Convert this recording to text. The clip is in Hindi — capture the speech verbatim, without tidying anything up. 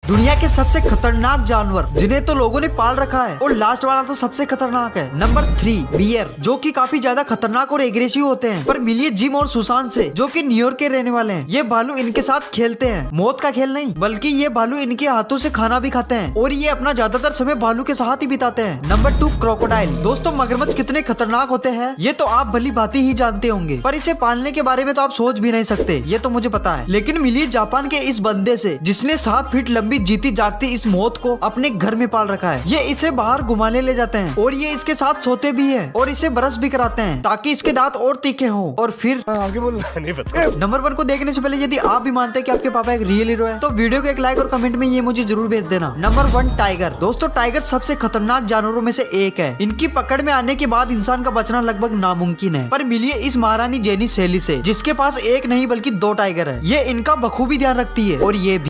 दुनिया के सबसे खतरनाक जानवर जिन्हें तो लोगों ने पाल रखा है, और लास्ट वाला तो सबसे खतरनाक है। नंबर थ्री, बियर, जो कि काफी ज्यादा खतरनाक और एग्रेसिव होते हैं। पर मिलिए जिम और सुशांत से, जो कि न्यूयॉर्क के रहने वाले हैं। ये भालू इनके साथ खेलते हैं, मौत का खेल नहीं, बल्कि ये भालू इनके हाथों से खाना भी खाते हैं, और ये अपना ज्यादातर समय भालू के साथ ही बिताते हैं। Number two, crocodile. दोस्तों, मगरमच्छ कितने खतरनाक होते हैं ये तो आप भली भांति ही जानते होंगे, पर इसे पालने के बारे में तो आप सोच भी नहीं सकते, ये तो मुझे पता है। लेकिन मिलिए जापान के इस बंदे से, जिसने सात फीट लंबी जीती जागती इस मौत को अपने घर में पाल रखा है। ये इसे बाहर घुमाने ले जाते हैं, और ये इसके साथ सोते भी हैं, और इसे ब्रश भी कराते हैं ताकि इसके दांत और तीखे हों। और फिर आगे बोल नहीं पता। नंबर वन को देखने से पहले यदि आप भी मानते हैं कि आपके पापा एक रियल हीरो है, तो वीडियो को एक लाइक और कमेंट में ये मुझे जरूर भेज देना। Number one, tiger. दोस्तों, टाइगर सबसे खतरनाक जानवरों में से एक है। इनकी पकड़ में आने के बाद इंसान का बचना लगभग नामुमकिन है। पर मिलिए इस महारानी जेनी सेली से, जिसके पास एक नहीं बल्कि दो टाइगर है। ये इनका बखूबी ध्यान रखती है, और ये भी